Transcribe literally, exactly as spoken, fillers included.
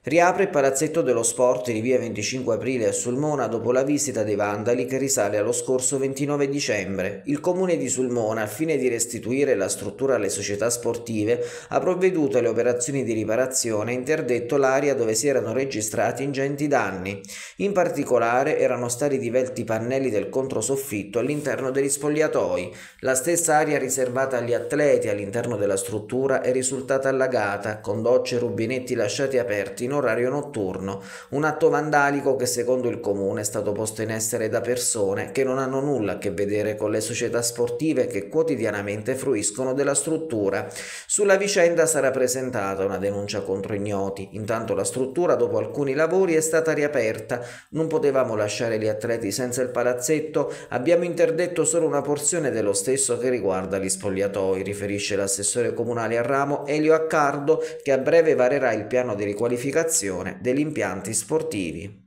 Riapre il Palazzetto dello Sport di via venticinque aprile a Sulmona dopo la visita dei vandali che risale allo scorso ventinove dicembre. Il comune di Sulmona, al fine di restituire la struttura alle società sportive, ha provveduto alle operazioni di riparazione e interdetto l'area dove si erano registrati ingenti danni. In particolare erano stati divelti i pannelli del controsoffitto all'interno degli spogliatoi. La stessa area riservata agli atleti all'interno della struttura è risultata allagata, con docce e rubinetti lasciati aperti in orario notturno, un atto vandalico che secondo il comune è stato posto in essere da persone che non hanno nulla a che vedere con le società sportive che quotidianamente fruiscono della struttura. Sulla vicenda sarà presentata una denuncia contro ignoti. Intanto la struttura, dopo alcuni lavori, è stata riaperta. Non potevamo lasciare gli atleti senza il palazzetto, abbiamo interdetto solo una porzione dello stesso che riguarda gli spogliatoi, riferisce l'assessore comunale a ramo Elio Accardo, che a breve varerà il piano di riqualificazione degli impianti sportivi.